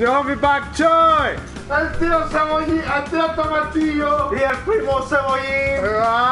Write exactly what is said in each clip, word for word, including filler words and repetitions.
Yo, mi Bok Choy. El tío Cebollín, el tío Tomatillo. Y el primo Cebollín.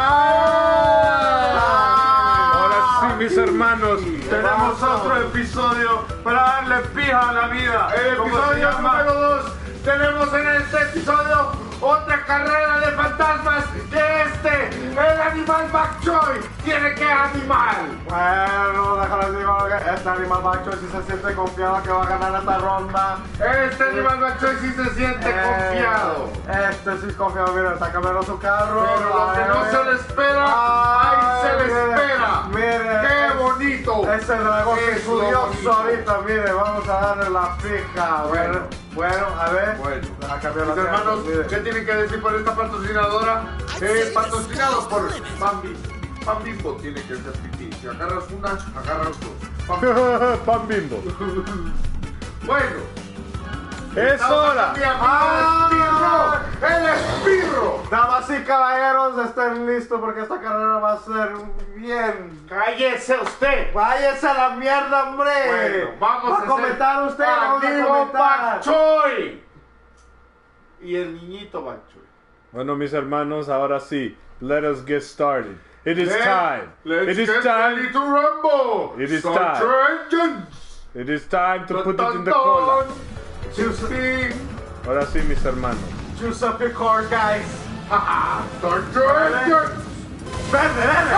¡Ah! Ahora sí, mis hermanos, tenemos Vamos. otro episodio para darle pija a la vida. El ¿Cómo se episodio llama? número dos. Tenemos en este episodio otra carrera de fantasmas que este, el animal Bok Choy, tiene que animar. Bueno, déjalo decir que este animal macho si se siente confiado que va a ganar esta ronda. Este animal Bok Choy sí se siente Eh, confiado. Este sí confiado, mira, está cambiando su carro. Pero lo que no se le espera, ahí se le mire, espera. Mire, ¡Qué es- bonito! Ese dragón Es es lo curioso bonito. ahorita, mire, vamos a darle la fija. Bueno. bueno, a ver. Bueno, a cambiar mis las hermanos, cartas, mire. ¿qué tienen que decir por esta patrocinadora? Eh, patrocinado por Pan Bimbo. Pan Bimbo tiene que ser pipí. Si agarras una, agarras dos. Pan Bimbo. Pan Bimbo. Bueno, Es estamos hora. aquí, amigo, el espirro. El espirro. Damas y caballeros, estén listos porque esta carrera va a ser bien. Cállese usted. Váyase a la mierda, hombre. Bueno, vamos ¿Va a a comentar usted, vamos a Amigo comentar. Bok Choy. Y el niñito Bok Choy. Bueno, mis hermanos, ahora sí, let us get started. It is Let- time. Let's It is get ready time. to rumble. It is Start time. your engines. It is time to Dun, put it dun, in the cola. dun. Giuseppe. Ahora sí, mis hermanos. Choose up your car, guys. Haha. Start your engines. Verde, verde.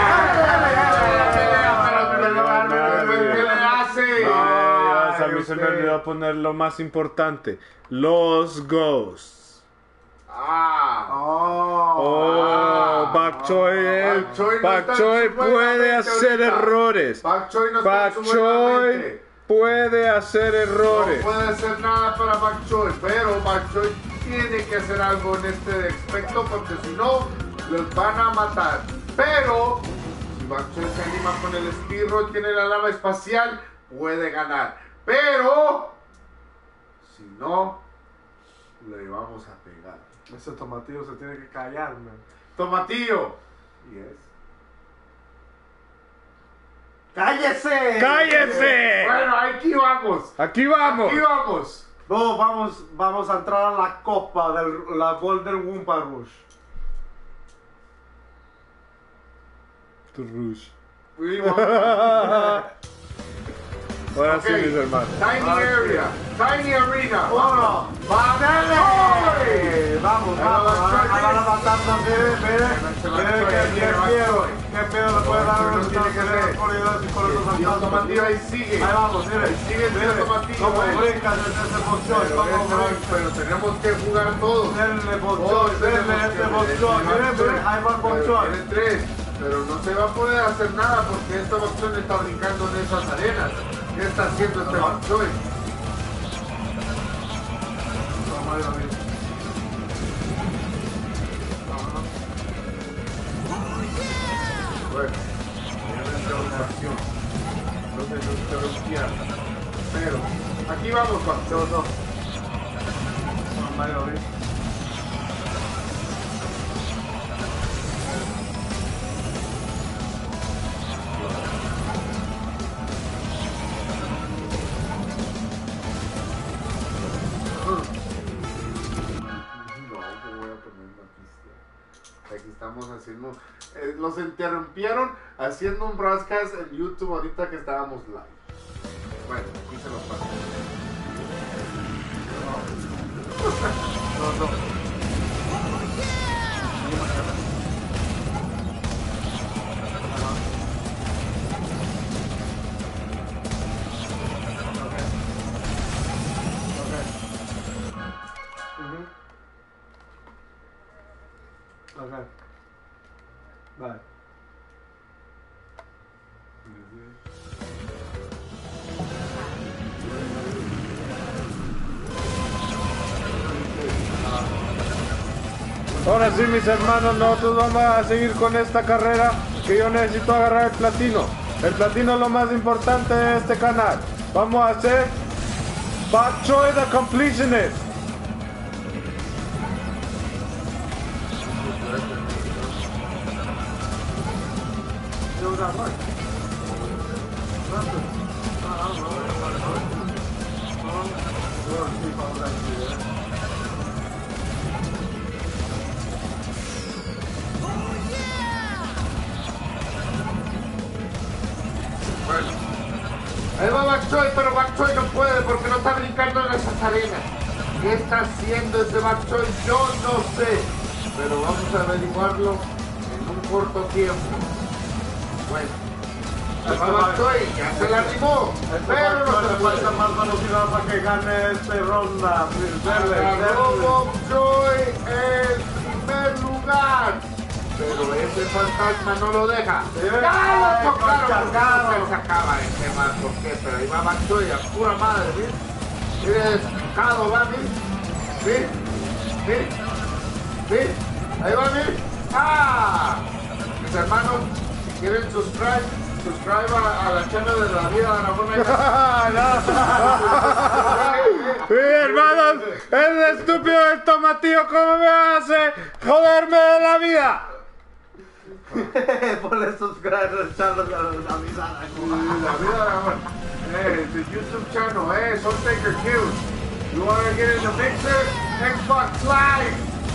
¿Qué le hace? Ah, Ay, a mí se me usted. olvidó poner lo más importante. Los ghosts. Ah. Oh. Oh, Bok Choy, él- Bok Choy no Bok está en Choy su buena puede mente hacer ahorita. errores. Bok Choy no está en Bok su buena Choy mente. puede hacer errores. No puede hacer nada para Bok Choy, pero Bok Choy tiene que hacer algo en este aspecto porque si no, los van a matar. Pero, si Bok Choy se anima con el espirro y tiene la lava espacial, puede ganar. Pero, si no, le vamos a pegar. Ese tomatillo se tiene que callar, man. Tomatillo. Yes. ¡Cállese! ¡Cállese! Bueno, aquí vamos. Aquí vamos. Aquí vamos. No, vamos, vamos a entrar a la copa de la Golden Wumpa Rush. Tu Rush. We want- Ahora Ok, sí, mis hermanos. Tiny area, tiny arena. Uno, ¡Vamos! ¡dale! Vamos, Ahí vamos, va Bok Choy. ahí va la batata, mire, mire. Mire qué qué miedo, qué miedo le puede dar a nuestra oscuridad y con los El tío Tomatillo fantasmas. ahí sigue. Ahí vamos, mire, Ahí sigue el tío mire, Tomatillo. cómo eh. brinca desde ese bolsón, Pero, cómo este- brinca. pero tenemos que jugar todos. Denle bolsón, Todos denle tenemos este que- bolsón, este mire, bolsón. mire, ahí va el Pero bolsón. tiene tres, pero no se va a poder hacer nada porque esta opción está brincando en esas arenas. ¿Qué está haciendo este Bok Choy? Bueno, obviamente una acción. No se nos interrumpía. Pero, aquí vamos, Bok Choy. Dos, dos. Mario, ¿ves? No, ¿cómo voy a poner una pista? Aquí estamos haciendo. eh, los interrumpieron haciendo un broadcast en YouTube ahorita que estábamos live. Bueno, aquí se los paso. Dos, dos. Okay. Bye. Ahora sí, mis hermanos, nosotros vamos a seguir con esta carrera que yo necesito agarrar el platino. El platino es lo más importante de este canal. Vamos a hacer Bok Choy the Completionist. Bueno, ahí va Bak Choy, pero Bak Choy no puede porque no está brincando en esas arenas. ¿Qué está haciendo ese Bak Choy? Yo no sé, pero vamos a averiguarlo en un corto tiempo. Bueno, ahí va Bak Choy, ya se la arrimó, pero no se le puede. falta más velocidad para que gane esta ronda. Agarró Bak Choy en primer lugar. Pero ese fantasma no lo deja. ¡Ya lo tocaron! Porque no se sacaba ese man, ¿por qué? Pero ahí va Bak Choy a pura madre, ¿sí? Mire, descado, va, ¿sí? ¿Sí? ¿Sí? ¿Sí? Ahí va, ¿sí? ¡Ah! Mis hermanos, si quieren subscribe, subscribe a, a la channel de la vida de Ramón. Mis hermanos, es estúpido el tomatillo, ¿cómo me hace joderme de la vida? Ponle subscribe, echarlos a la vida. La vida de Ramón. Hey, the YouTube channel, hey, Soul Taker Kills. You wanna get in the mixer? Xbox Live.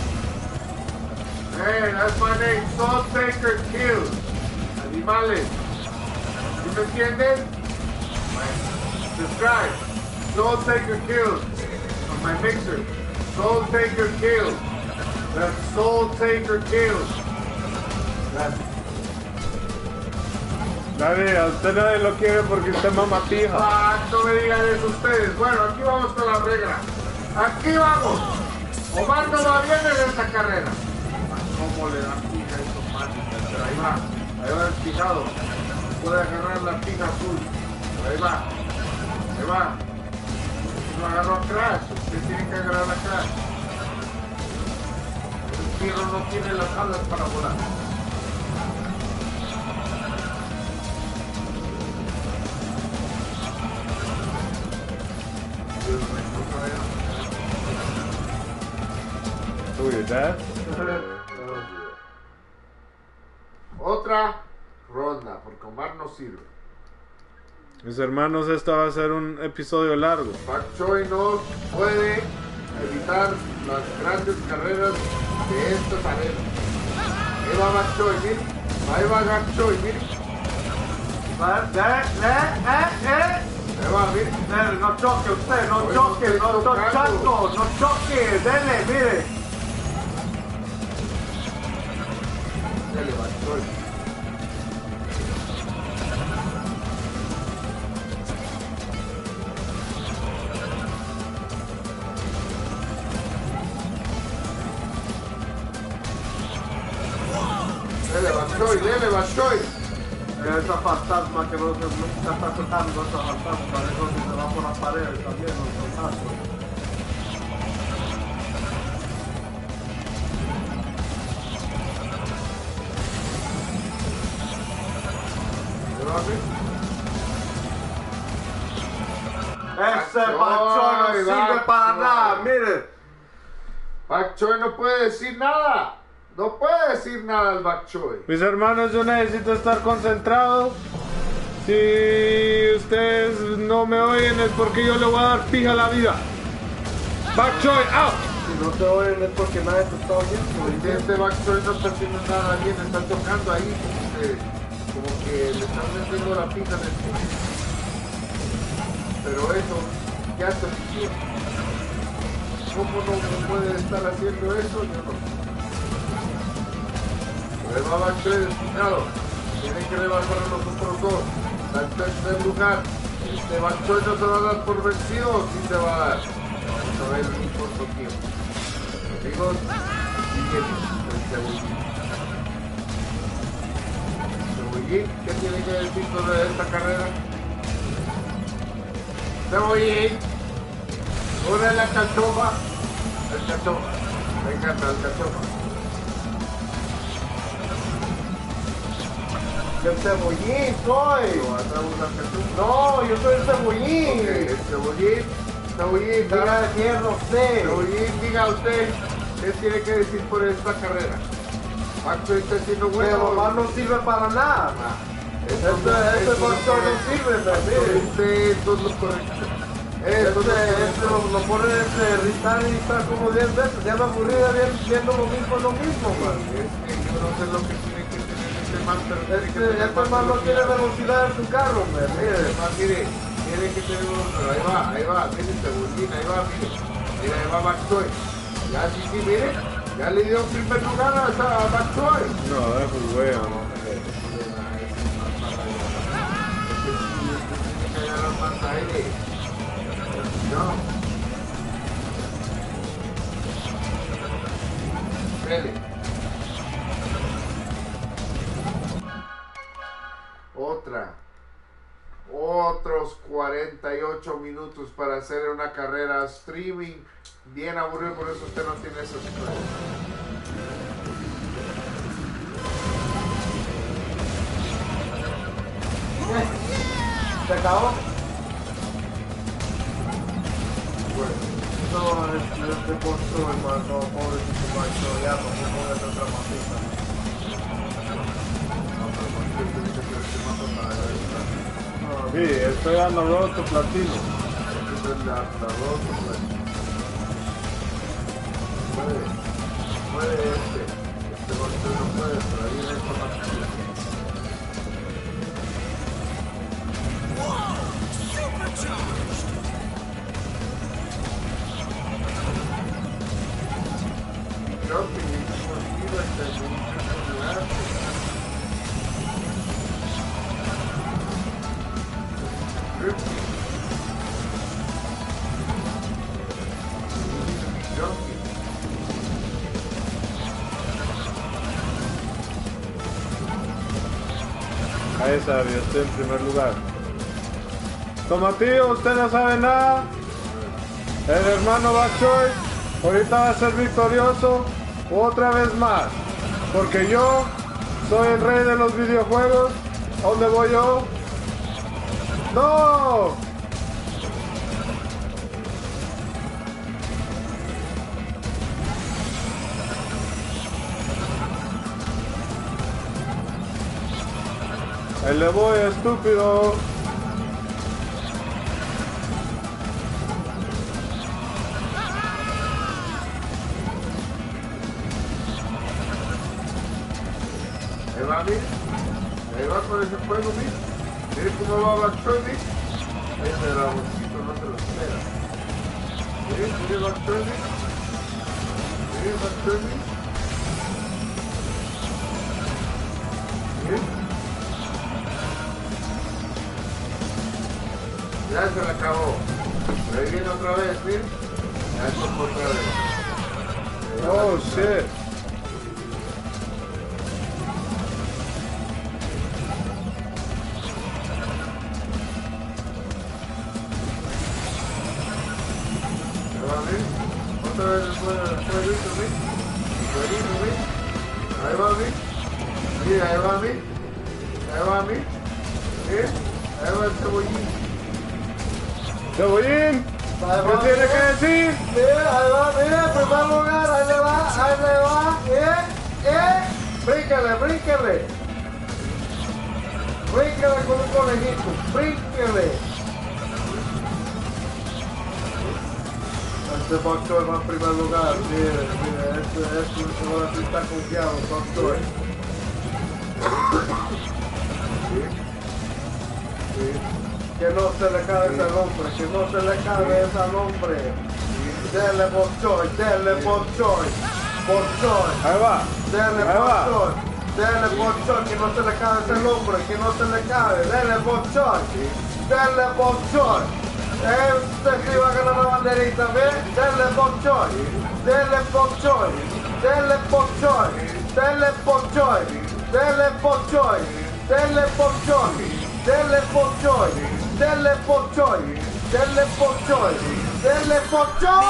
Hey, that's my name, Soul Taker Kills. Animales. ¿Sí me entienden? Subscribe. Soul Taker Kills. On my mixer. Soul Taker Kills. That's Soul Taker Kills. That's Nadie, a usted nadie lo quiere porque usted es mamapija. Ah, no me digan eso ustedes. Bueno, aquí vamos con la regla. Aquí vamos. Omar no va bien en esta carrera. ¿Cómo le dan pija a estos manos? Pero ahí va. Ahí va el fijado. Puede agarrar la pija azul. Pero ahí va. Ahí va. No agarró a Crash. Usted tiene que agarrar a Crash. El fierro no tiene las alas para volar. Uy, ¿sabes? Otra ronda, porque Omar no sirve. Mis hermanos, esto va a ser un episodio largo. Bak Choy no puede evitar las grandes carreras de estas arenas. Ahí va Bak Choy, miren. Ahí va Bak Choy, miren. Eh, eh, eh. Ahí va, miren. Eh, no choque usted, no Hoy choque, no no estoy choque, tocando. no choque, dele, mire. Dale, Bak Choy. Dele, Bak Choy, dele, Bak Choy. Esa fantasma que no se nunca está tocando, esa fantasma, eso que se va por la pared también, los fantasmas. Ahí va, miren. Ese Bak Bak Choy no Choy, sirve Bak para Choy. nada, mire. Bak Choy no puede decir nada. No puede decir nada el Bak Choy. Mis hermanos, yo necesito estar concentrado. Si ustedes no me oyen es porque yo le voy a dar pija a la vida. Bak Choy, out. Si no te oyen es porque nadie te está oyendo. Porque este Bak Choy no está haciendo nada bien, está tocando ahí como que, como que le están metiendo la pija en el culo. Pero eso ya está suficiente. ¿Cómo no puede estar haciendo eso? Yo no sé. Ahí va Bak Choy destinado. Tienen que rebasar a los otros dos. Está en tercer lugar. Este Bak Choy no se va a dar por vencido, o sí se va a dar. Vamos a ver en un corto tiempo. Amigos, sigue el Cebollín. Cebollín, ¿qué tiene que decir sobre esta carrera? Cebollín, una de la cachofa. El cachofa. Me encanta el cachofa. El cebollín soy. ¿Lo vas a usar cachofa? No, yo soy el cebollín. Ok, el Cebollín. Cebollín, Diga diga, de mierda usted. Cebollín, diga usted, ¿qué tiene que decir por esta carrera? Bak Choy está haciendo Que bueno. mamá no sirve para nada. Ah, Este, eso no- este eso no Bak Choy no correcto. sirve, Bak Choy, mire. usted, eso es lo correcto. Este, este lo, lo pone este Ritar y está como diez veces. Ya me aburrí de ver viendo lo mismo, lo mismo, man. Es que yo no sé lo que tiene que tener este man, pero tiene que Este, tener este más man no tiene velocidad. velocidad en su carro, man. Mire. Este man, mire, tiene que tener un... Ahí va, ahí va, mire, Cebollín, ahí va, mire. Mira, ahí va Backstoy. Ya, sí, sí, mire. Ya le dio primer lugar a, a Backstoy. No, es muy bueno. No. Espere. Otra. Otros cuarenta y ocho minutos para hacer una carrera streaming. Bien aburrido, por eso usted no tiene esas cosas. ¿Se acabó? Bueno, No, es de construir, man. No, pobrecito macho. Ya no se pone otra matita. Sí, estoy dando roto platino. Puede, puede este. Este golpe no puede, pero ahí hay información. Creo que mi motivo está en un lugar. Ahí está, yo estoy en primer lugar. Tomatillo, usted no sabe nada. El hermano Backstoy ahorita va a ser victorioso otra vez más. Porque yo soy el rey de los videojuegos. ¿A dónde voy yo? ¡No! Ahí le voy, estúpido. Ahí va, mire. Ahí va con ese fuego, mire. Mire cómo va Backstoy, mire. Ese dragoncito no se lo espera. Mire, mire Backstoy, mire. Mire Backstoy, mire. Mire. Ya se le acabó. Pero ahí viene otra vez, mire. Ya se fue otra vez. Oh, shit. Otra vez después del visto, ¿sí? Buenísimo, ¿sí? Ahí va, ¿sí? Mira, ahí va, ¿sí? Ahí va, ¿sí? ¿Sí? Ahí va el Cebollín. Cebollín, ¿qué tiene que decir? Mira, ahí va, mira, en primer lugar, ahí le va, ahí le va, eh, eh, bríncale, bríncale. Bríncale con un conejito, bríncale. Este Backstoy va en primer lugar, mire, mire, este, este, ahora sí está confiado, Backstoy. Que no se le cabe ese nombre, que no se le cabe ese nombre. Dele Backstoy, dele Backstoy, Backstoy. Ahí va. Dele Ahí va. Backstoy, dele Backstoy, que no se le cabe ese nombre, que no se le cabe. Dele Backstoy, dele Backstoy. Este sí va a ganar la banderita, ¿ves? Dele Backstoy, dele Backstoy, dele Backstoy, dele Backstoy, dele Backstoy, dele Backstoy, dele Backstoy, dele Backstoy, dele Backstoy, dele Backstoy.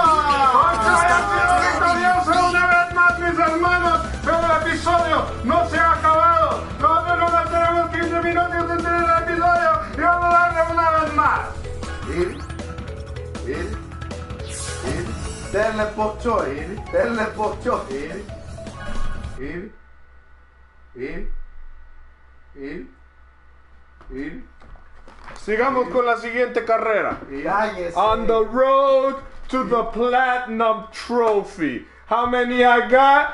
Victorioso una vez más, mis hermanos, pero el episodio no se ha acabado. Nosotros no tenemos quince minutos de tener el episodio y vamos a darle una vez más. Ir, ir, ir, Dele Backstoy, dele Backstoy. ir, ir, ir, ir, ir. Sigamos con la siguiente carrera. Cállese. On the road to the Platinum Trophy. How many I got?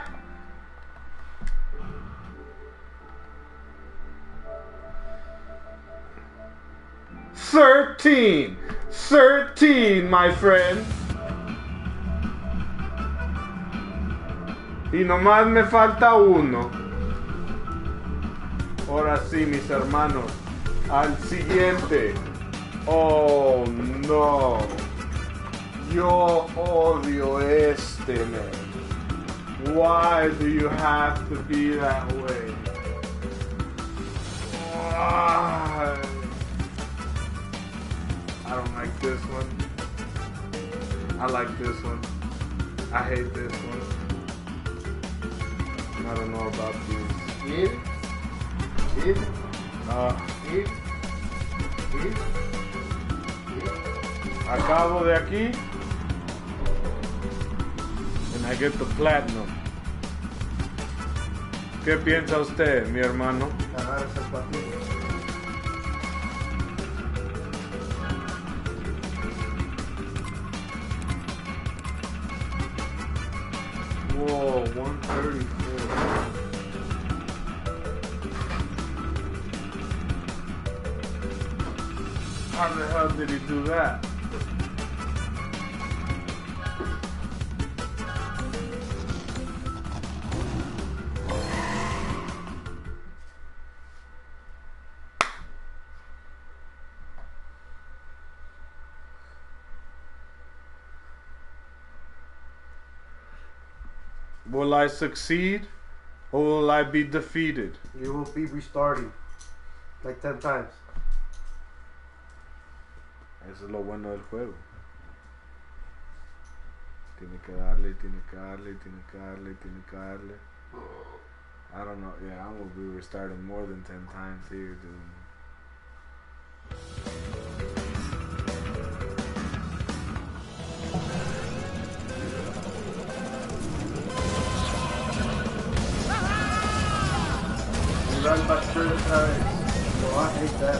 Thirteen. Thirteen, my friend. Y nomás me falta uno. Ahora sí, mis hermanos. Al siguiente. Oh, no. Yo odio este, man. Why do you have to be that way? Why? I don't like this one. I like this one. I hate this one. I don't know about these. Ir, ir, Uh, ir, ir, ir. acabo de aquí. And I get the platinum. ¿Qué piensa usted, mi hermano? Ganar ese partido. Whoa, one thirty-four. How the hell did he do that? Will I succeed or will I be defeated? You will be restarting like ten times. Eso es lo bueno del juego. Tiene que darle, tiene que darle, tiene que darle, tiene que darle. I don't know. Yeah, I'm gonna be restarting more than ten times here, dude. Run back through the time. So I hate that.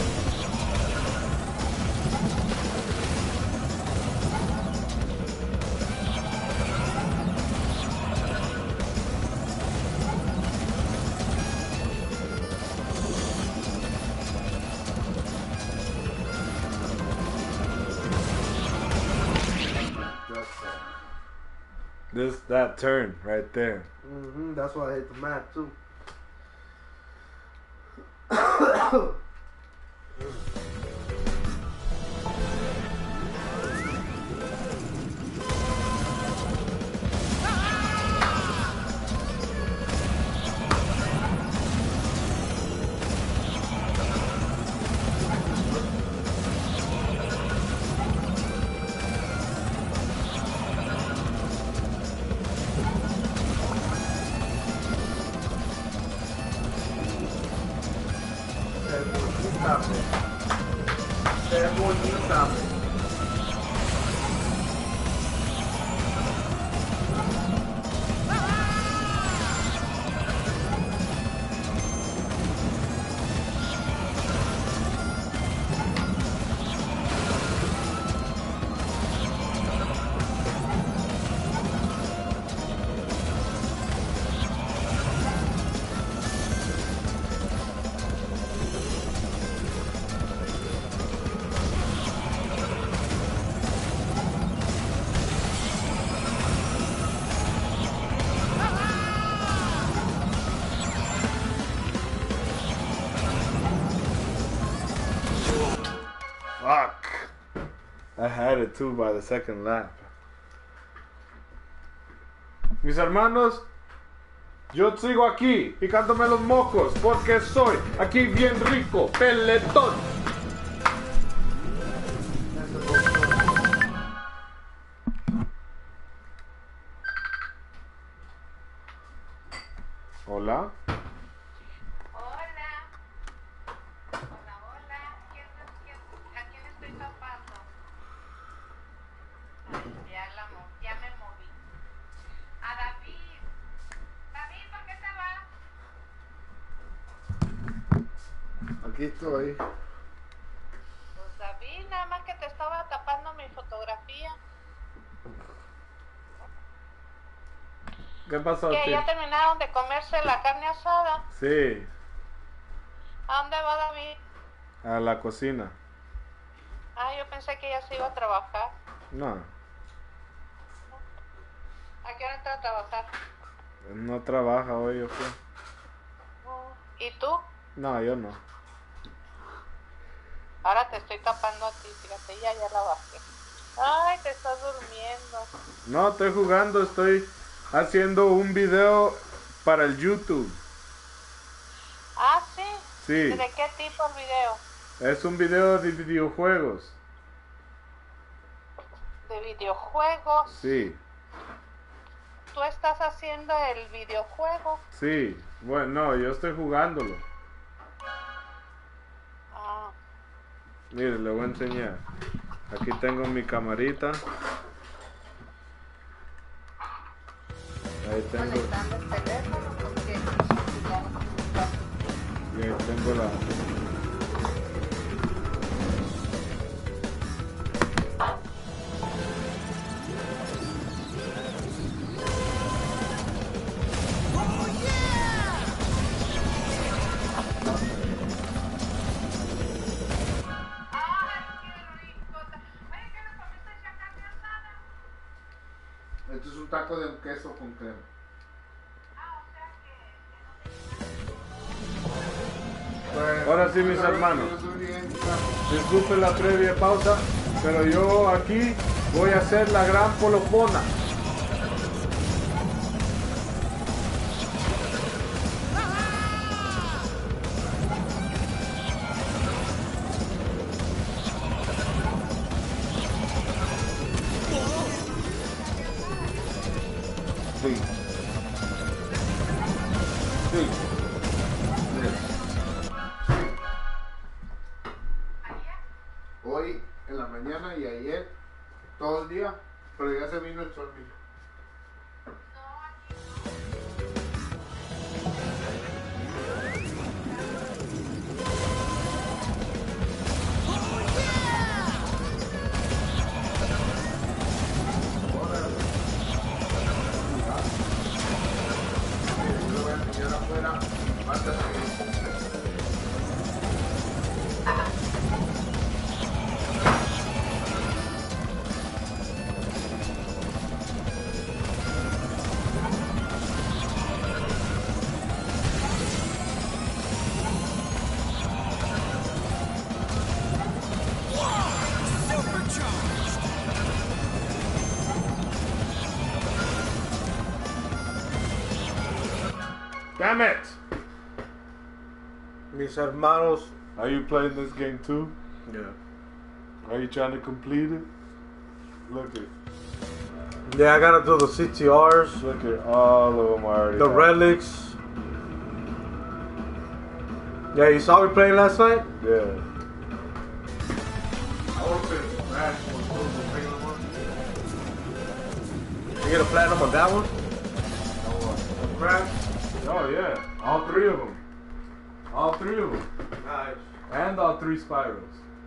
This that turn right there. Mm-hmm. That's why I hate the map too. Fuck. I had it too by the second lap. Mis hermanos, yo sigo aquí picándome los mocos porque soy aquí bien rico, peletón. Hola. Aquí estoy. mi fotografía. ¿Qué pasó, ¿Que tío? ya terminaron de comerse la carne asada? Sí, ¿A dónde va David? a la cocina. Ah, yo pensé que ya se iba a trabajar. No, ¿A qué hora entra a trabajar? no trabaja hoy, ¿o qué? ¿Y tú? No, yo no. Ahora te estoy tapando a ti, fíjate, ya, ya la bajé. Ay, te estás durmiendo. No, estoy jugando, estoy haciendo un video para el YouTube. Ah, sí. Sí, ¿De qué tipo el video? es un video de videojuegos. De videojuegos. Sí, Tú estás haciendo el videojuego. sí. Bueno, no, yo estoy jugándolo. Ah, Mire, le voy a enseñar. Aquí tengo mi camarita. Ahí tengo, conectando el teléfono porque ya no está. y ahí tengo la... Esto es un taco de queso con crema. Pues, Ahora sí, mis claro, hermanos. yo soy bien, claro. Disculpen la previa pausa, pero yo aquí voy a hacer la gran polopona. Sí. Sí. Hoy, en la mañana y ayer, todo el día, pero ya se vino el sol, mija. Yo lo voy a enseñar afuera antes que... Damn it! Mis hermanos. Are you playing this game too? Yeah. Are you trying to complete it? Look at, Yeah, I gotta do the C T Rs, look at all of them already. the out. relics. Yeah, you saw me playing last night? Yeah. I want to smash one of the bigger ones. You get a platinum on that one? A crash. Oh yeah, all three of them. All three of them. Nice. And all three spirals.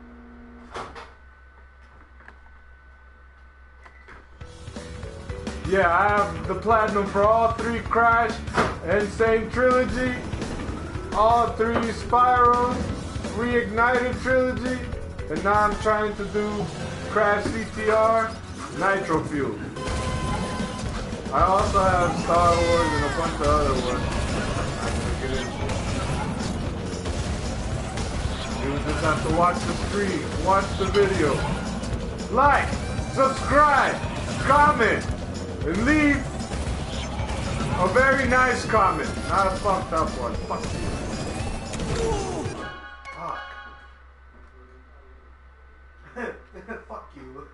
Yeah, I have the platinum for all three Crash Insane Trilogy, all three Spirals, Reignited Trilogy, and now I'm trying to do Crash C T R, Nitro Fuel. I also have Star Wars and a bunch of other ones I can get into. You just have to watch the stream, watch the video, like, subscribe, comment, and leave a very nice comment. Not a fucked up one. Fuck you. Fuck. Fuck you.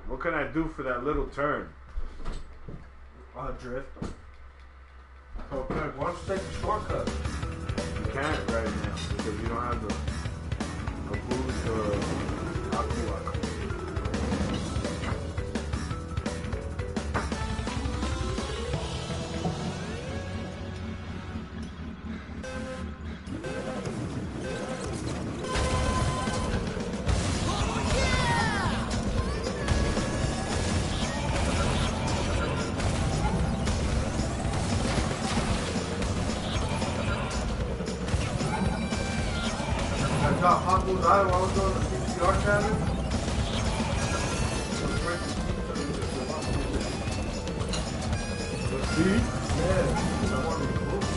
What can I do for that little turn? Uh, drift. Okay, why don't you take the shortcut? You can't right now because you don't have the, the boost or aqua. I got hot food eye while I was on the C C R channel. Let's see. Yeah, I wanted to move.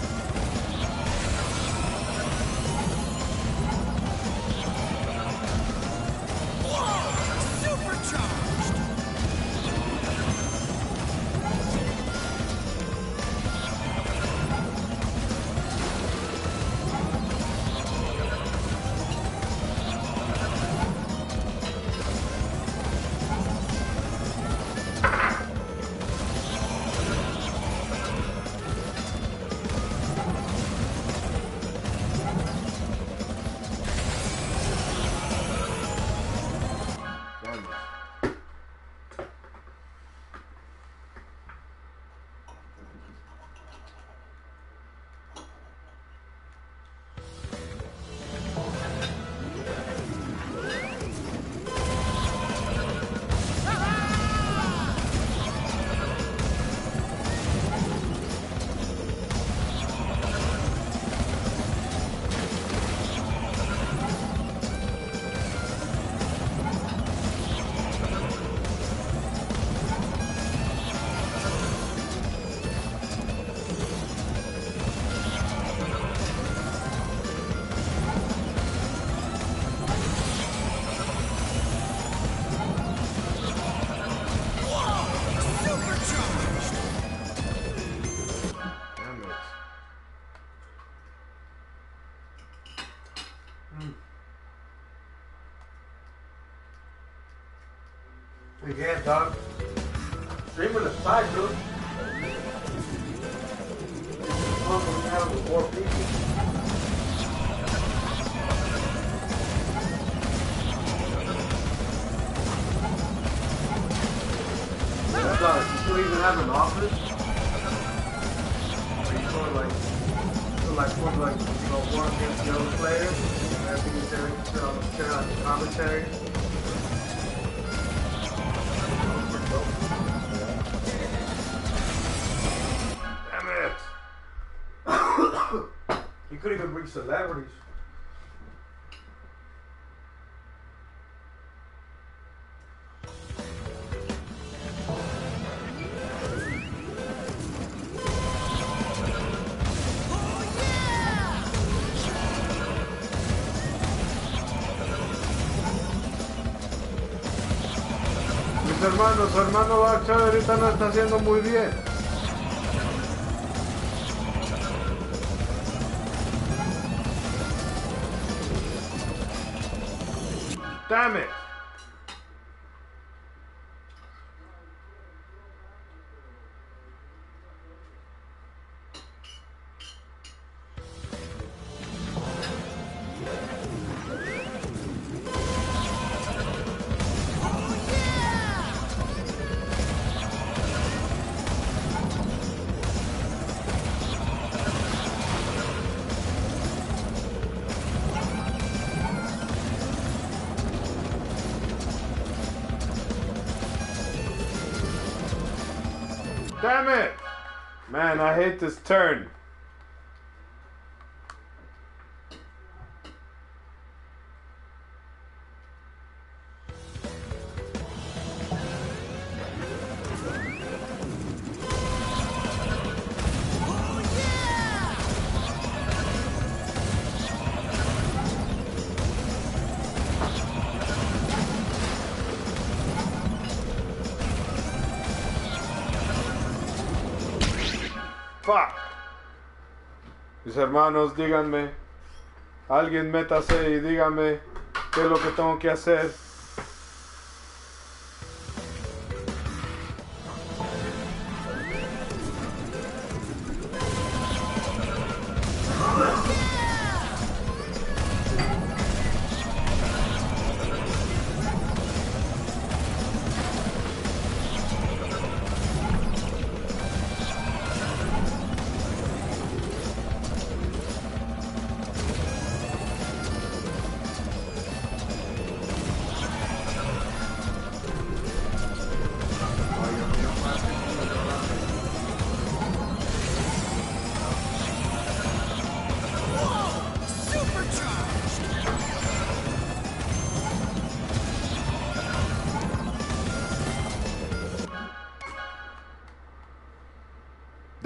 Again, dog. Streaming the side, dude. It's fun when you have with more people. That's uh, you still even have an office? Or you sort of like, sort of like, sort of like, you know, one against the other player? And everything's there, on the chair, on the commentary. You could even bring celebrities. Mis hermanos, su hermano Bacha ahorita no está haciendo muy bien. Damn it! Damn it! Man, I hate this turn. Fuck. Mis hermanos, díganme. Alguien métase y dígame qué es lo que tengo que hacer.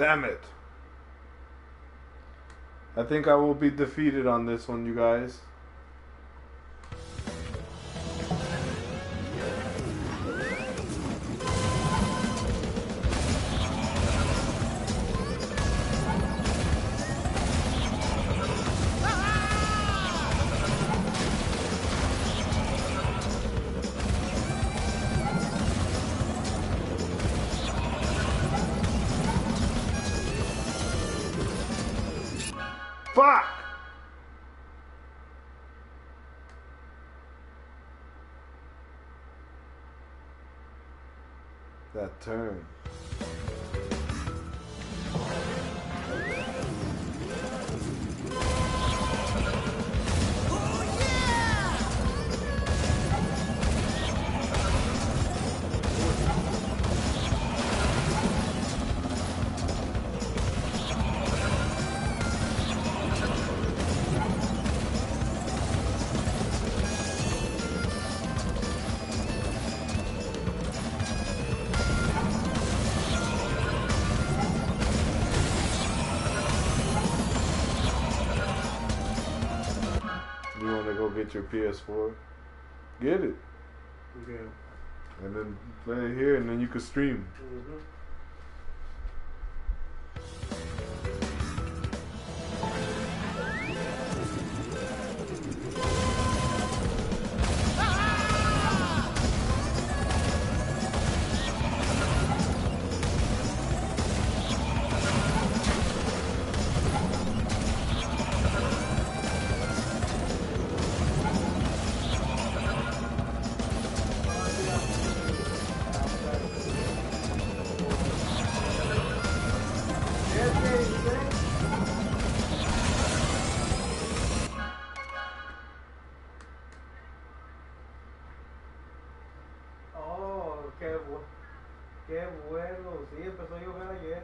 Damn it. I think I will be defeated on this one, you guys. Fuck! That turn. You want to go get your P S four? Get it. Okay. And then play it here, and then you can stream. Mm-hmm. Oh, qué, bu qué bueno. Sí, empezó a llover ayer.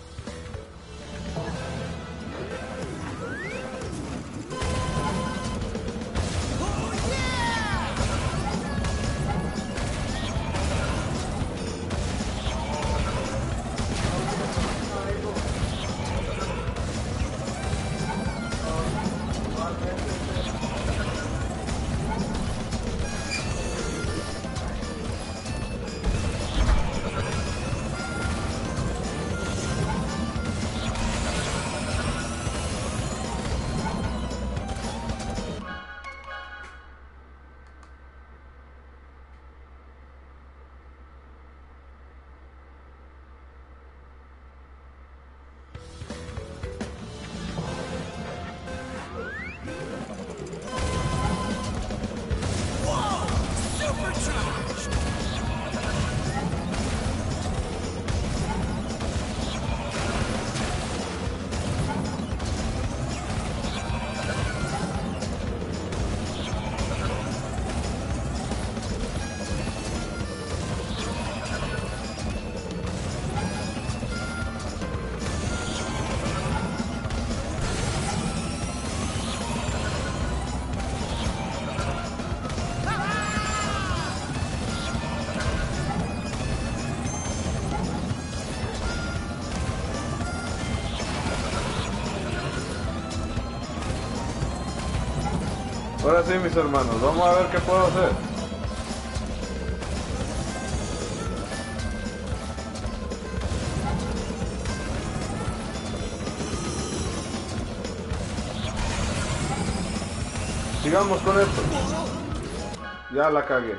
Ahora sí, mis hermanos, vamos a ver qué puedo hacer. Sigamos con esto. Ya la cagué.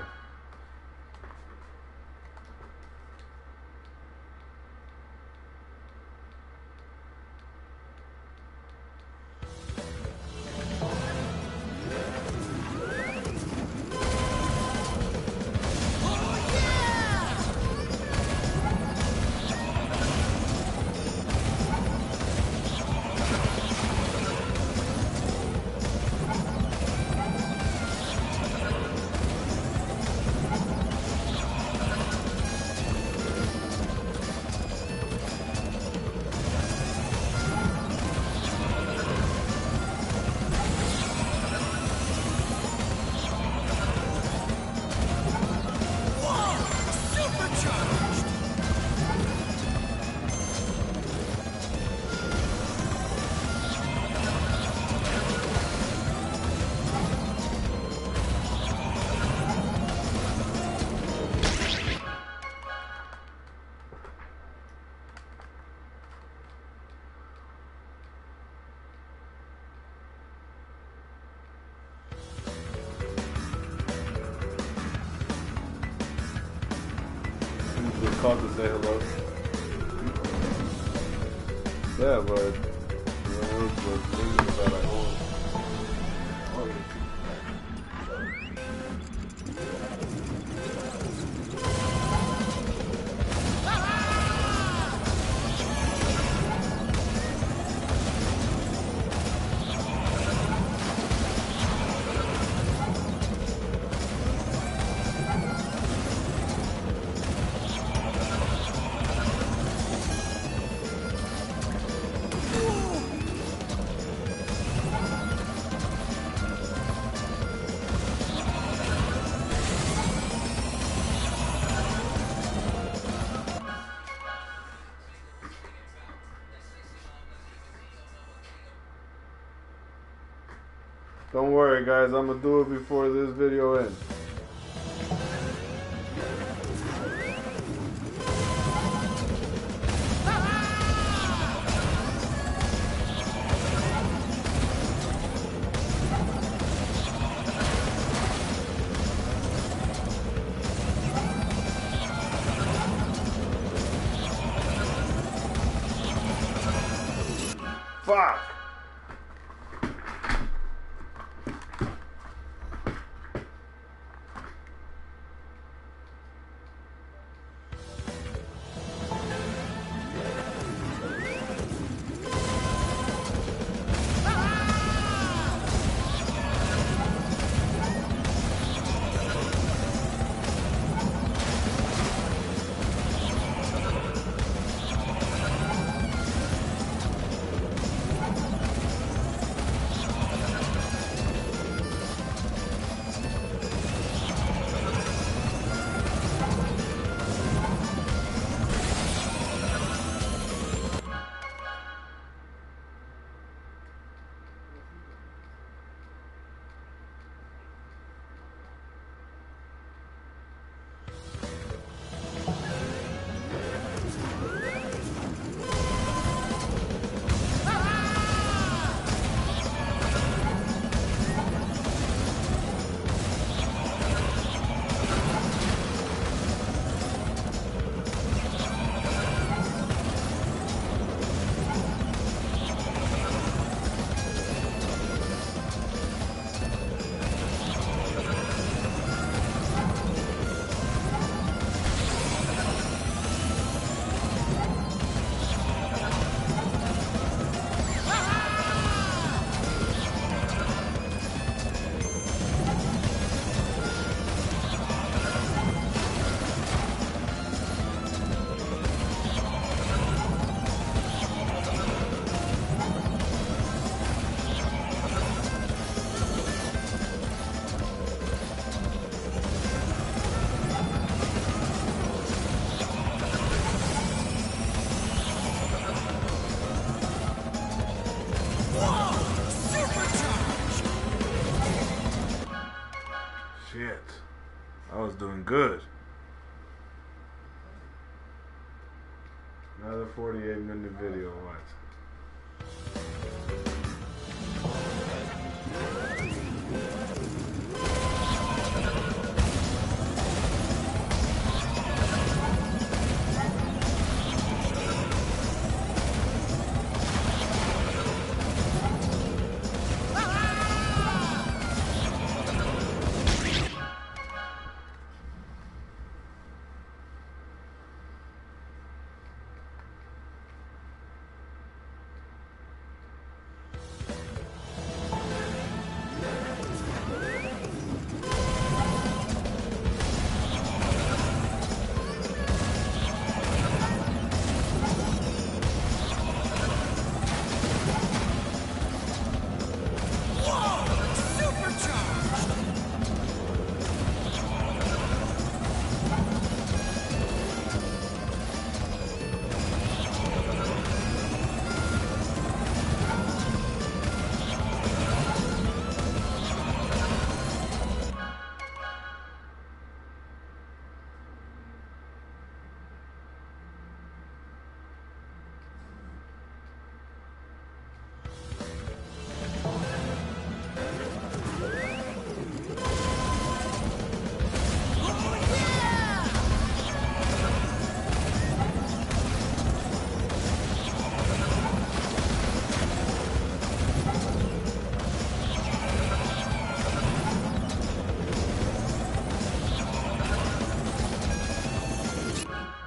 called to say hello. Yeah, but you know, it was things that I own. Oh, yeah. Don't worry, guys. I'm gonna do it before this video ends. Fuck! Shit. I was doing good. Another forty-eight minute video, what?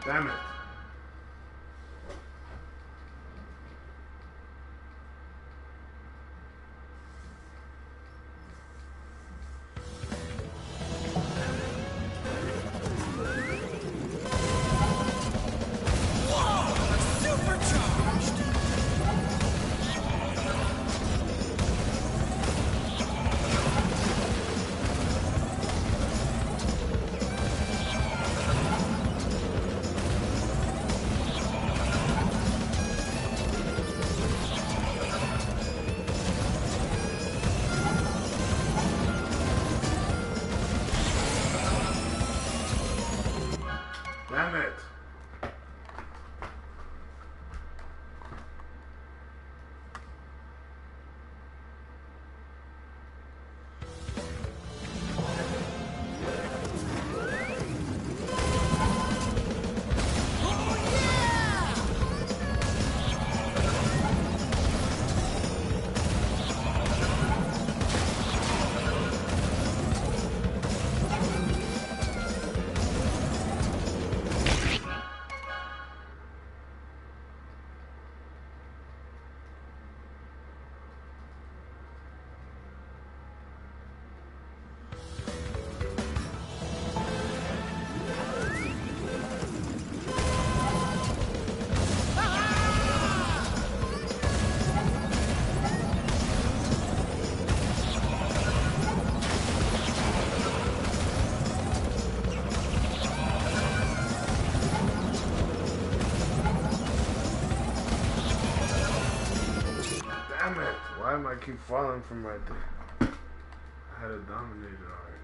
Damn it. Damn it. Damn it. Why am I keep falling from right there? I had it dominated already.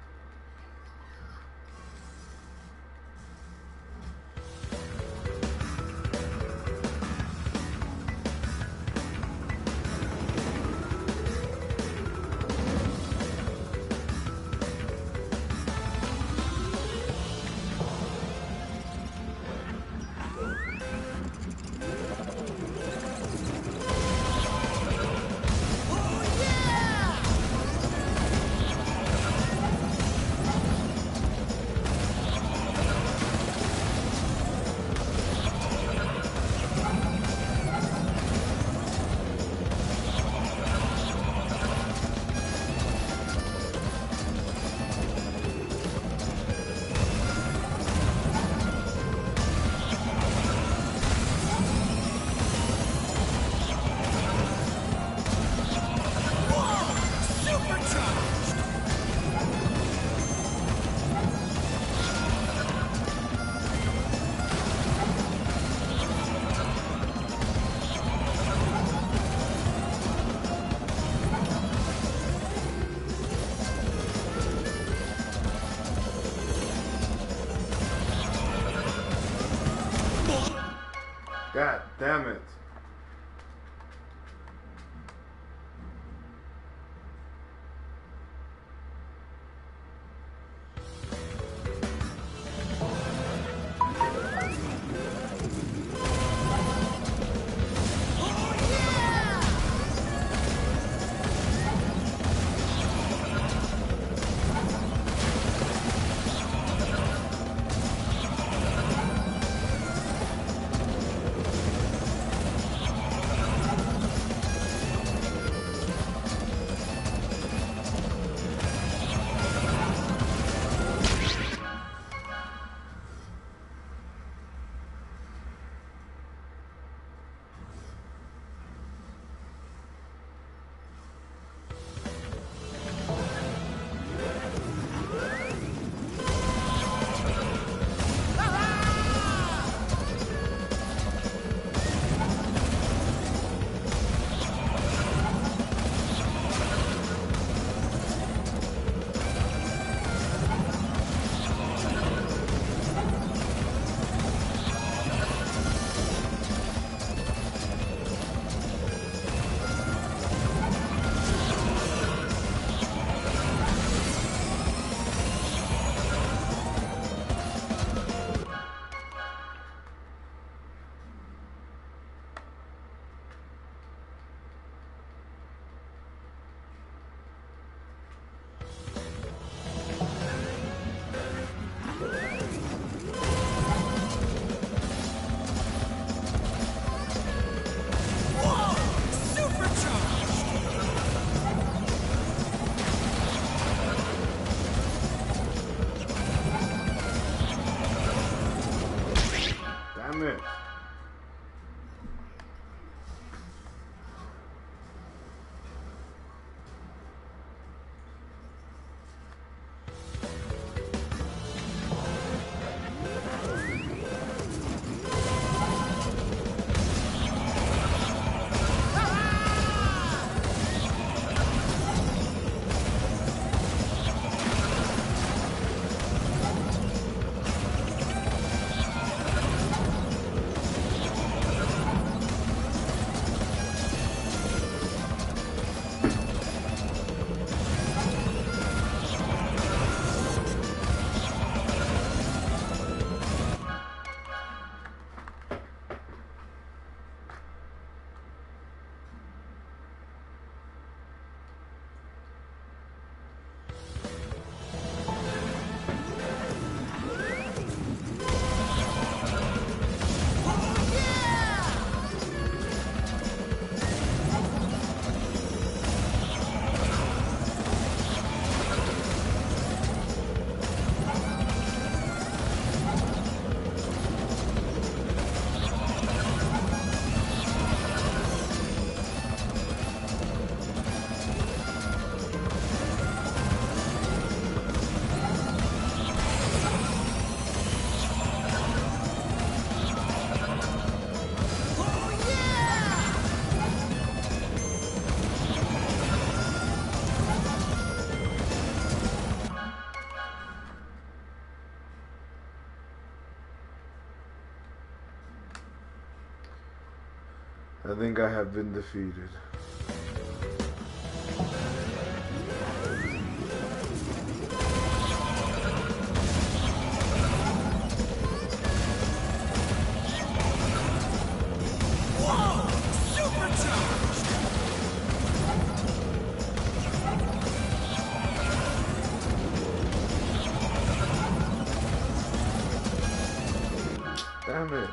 God damn it. I think I have been defeated. Damn it.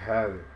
had it.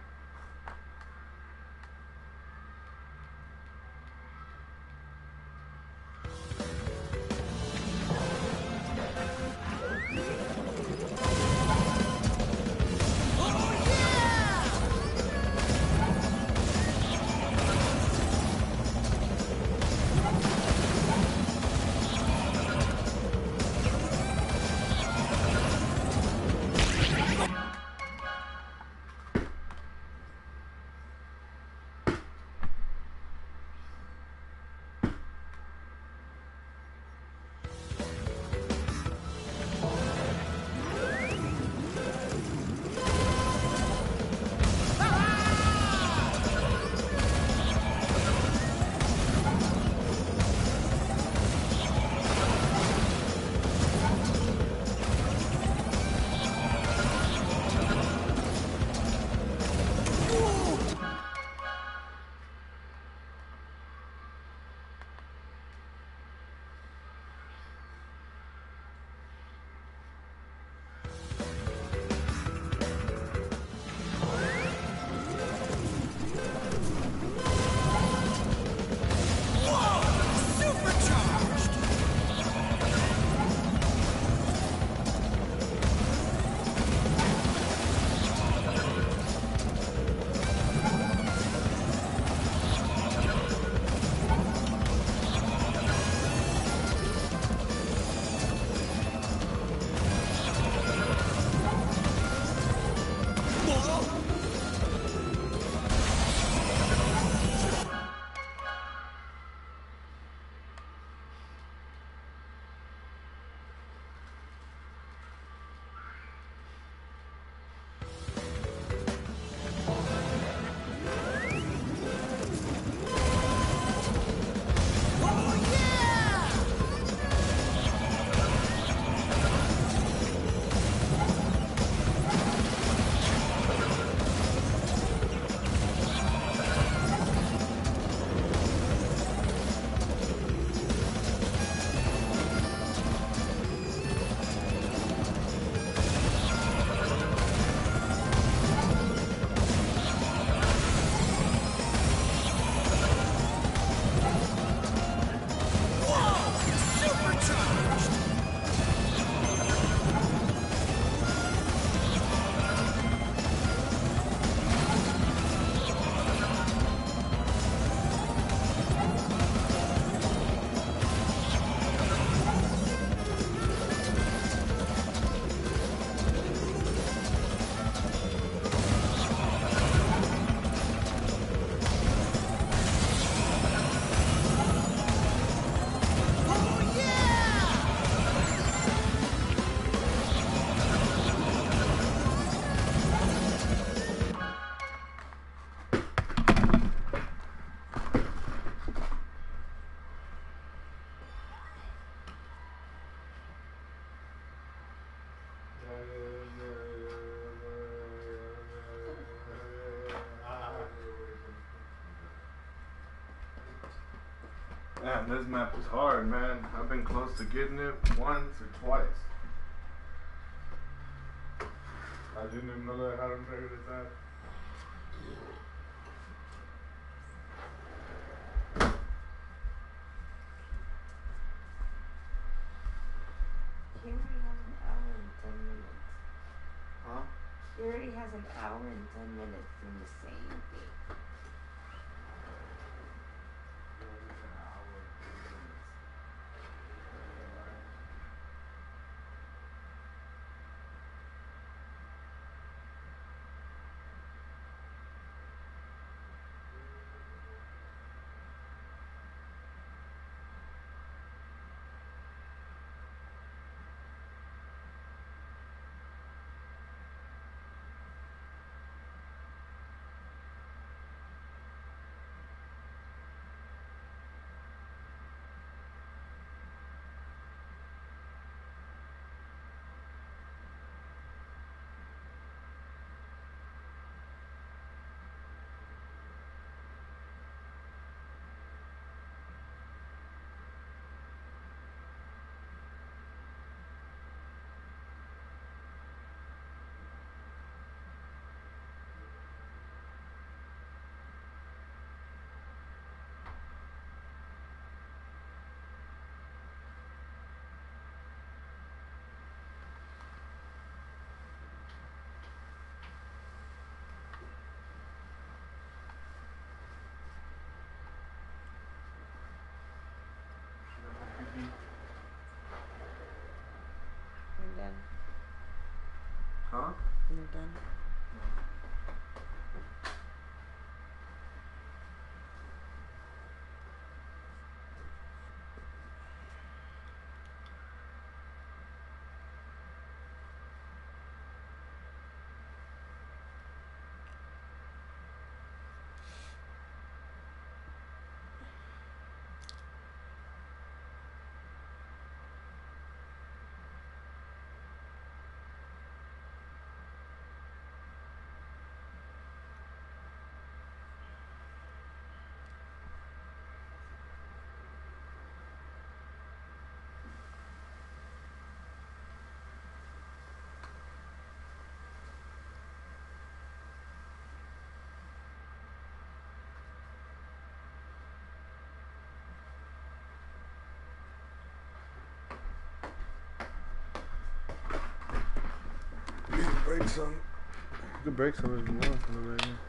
Man, this map is hard, man. I've been close to getting it once or twice. I didn't even know that how to figure this out. He already has an hour and ten minutes. Huh? He already has an hour and ten minutes in the same thing. You're done. You can break some. You can break some if you want from the radio.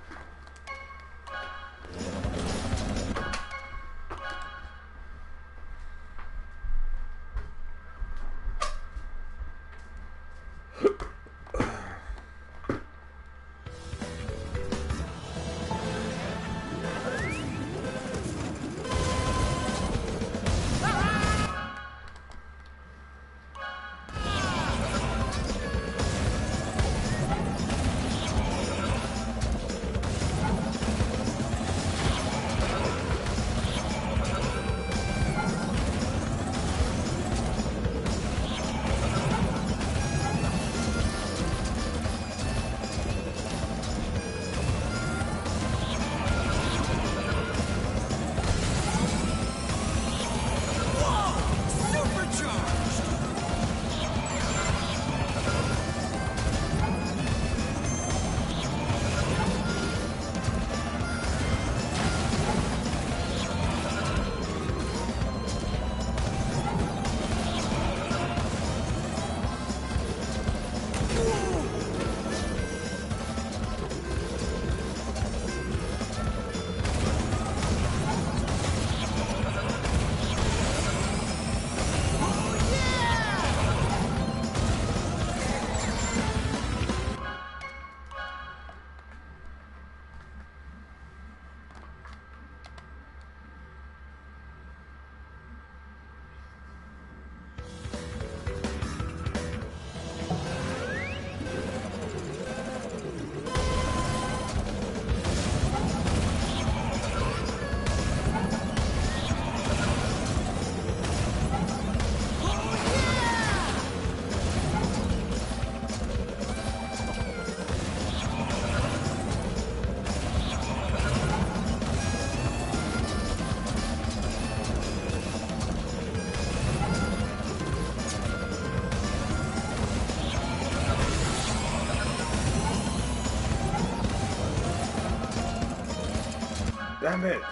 Damn it!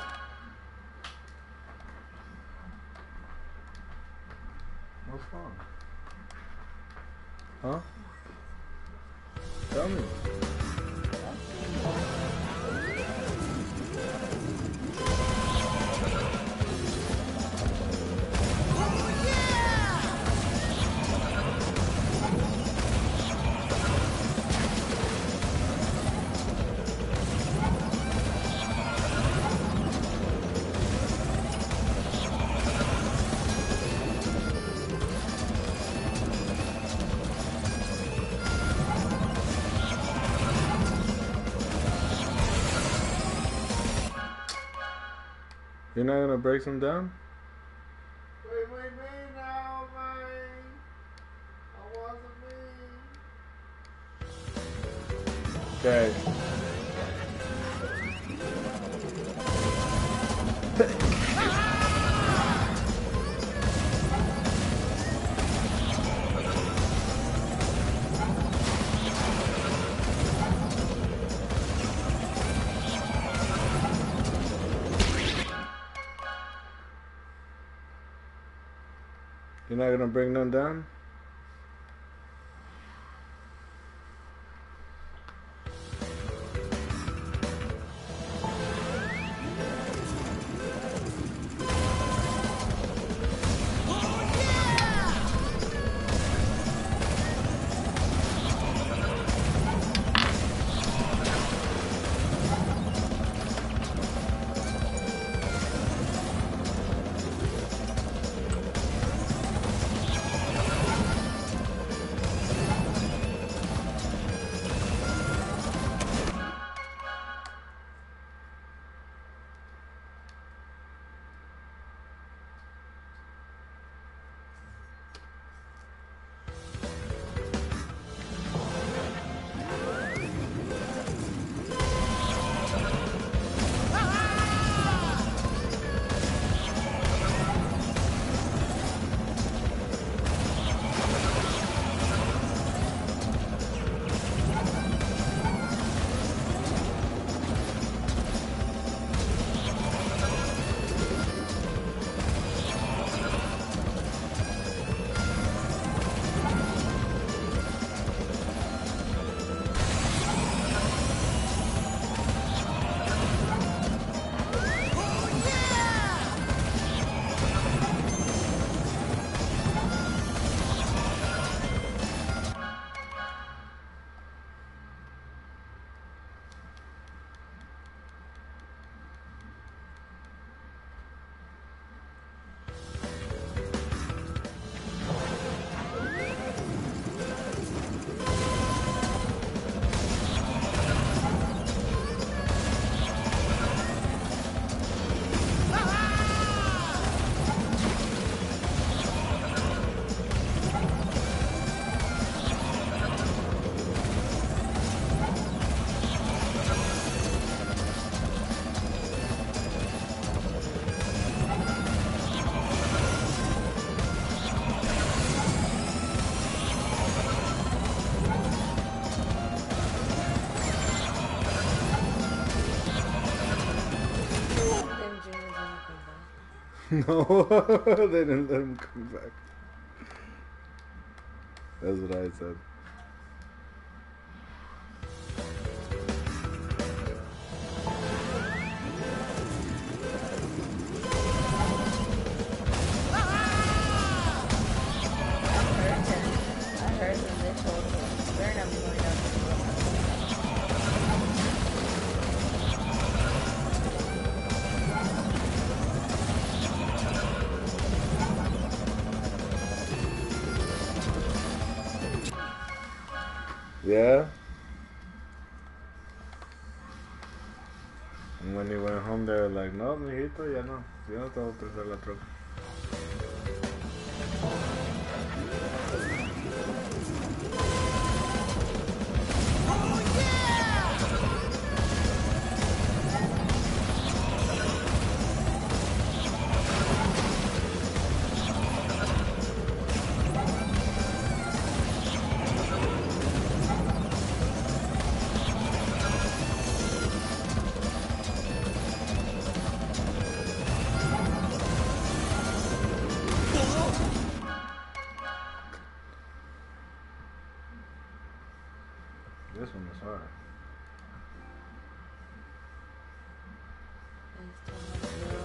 What's wrong? Huh? Tell me. You're not gonna break them down? Wait, wait, wait now, man. I wasn't me. Okay. You're not gonna bring none down? No, they didn't let him come back. That's what I said. I heard them. They told him. They're not going down to the Yeah? And when he went home, they were like, no, mijito, ya no. Yo no te voy a prestar la troca. This one is hard. It's